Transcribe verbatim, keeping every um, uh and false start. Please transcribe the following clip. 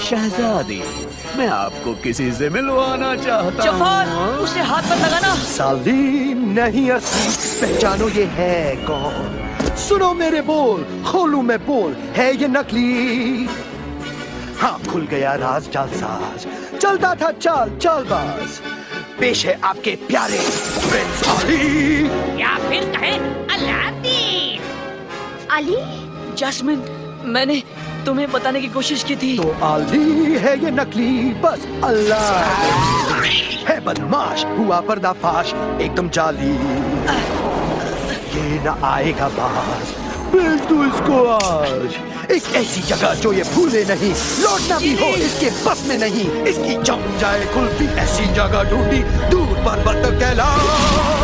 शहजादी, मैं आपको किसी से मिलवाना चाहता जफार, हूँ। उसे हाथ मत लगाना। साली नहीं असली, पहचानो ये है कौन। सुनो मेरे बोल, खोलू मैं बोल, है ये नकली। हाँ, खुल गया राज जालसाज, चलता था चाल चालबाज। पेश है आपके प्यारे प्रिंस अली, या फिर कहें अलादीन। अली? जैस्मिन, मैंने तुम्हें बताने की कोशिश की थी। तो अली है ये नकली, बस अल्लाह है बदमाश, हुआ पर्दाफाश एकदम जाली। ये न आएगा बाज, मिल तू इसको आज। एक ऐसी जगह जो ये भूले नहीं, लौटना भी हो इसके बस में नहीं। इसकी जम जाए कुल्फी, ऐसी जगह ढूंढी दूर पर्वत कैलाश।